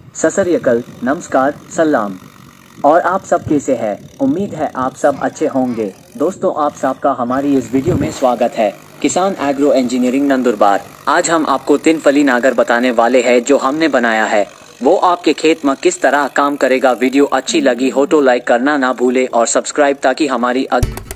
सत श्री अकाल, नमस्कार, सलाम। और आप सब कैसे हैं? उम्मीद है आप सब अच्छे होंगे। दोस्तों, आप सबका हमारी इस वीडियो में स्वागत है। किसान एग्रो इंजीनियरिंग नंदुरबार। आज हम आपको 3 फली नागर बताने वाले हैं जो हमने बनाया है। वो आपके खेत में किस तरह काम करेगा। वीडियो अच्छी लगी हो तो लाइक करना ना भूले और सब्सक्राइब, ताकि हमारी